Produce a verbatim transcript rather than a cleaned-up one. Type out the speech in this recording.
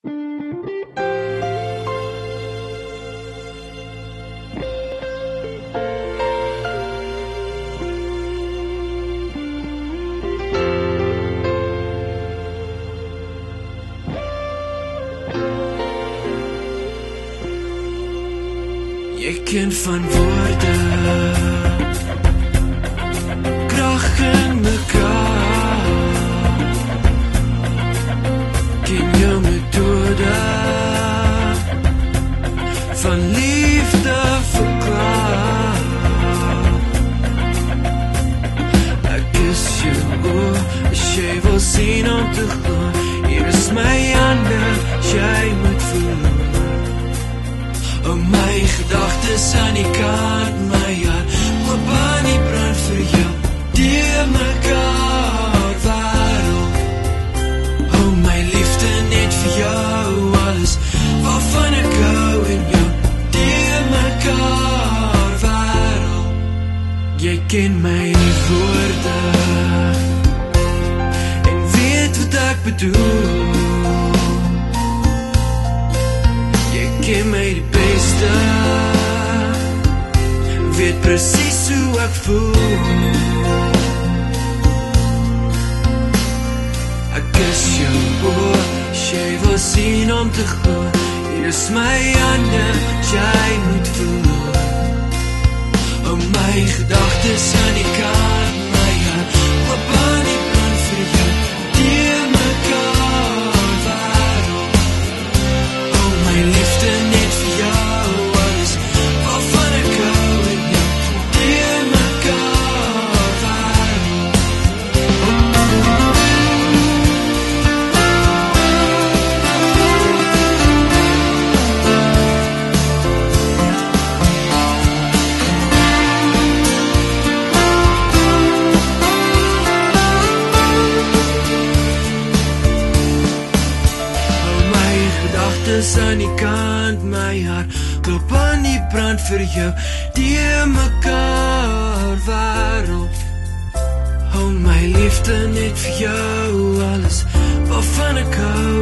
Jy ken van woorde, krag in mekaar. Ken jou methode van liefde verklaar. Ek is jou, as jy wil sien om te gaan. Hier is my hande, jy moet voel. Oh, my gedagtes aan die kant, my hart oop aan die brand vir jou, deur mekaar wêreld. Oh, my liefde net vir jou, alles waarvan ek hou en jou, deur mekaar wêreld. Jy ken my woorde en weet wat ek bedoel. Jy ken my die beste, weet presies hoe ek voel. Ek is jou oor, as jy wil sien om te gaan. Hier is my hande, jy moet voel. Oh, my gedagtes aan die kant, my hart oop aan die brand vir jou, deur mekaar wêreld. Oh, my liefde net vir jou, alles waarvan ek hou en jou, deur mekaar wêreld. Gedagtes aan die kant, my hart klop aan die brand vir jou, deur mekaar wêreld. Hou my liefde net vir jou, alles waarvan ek hou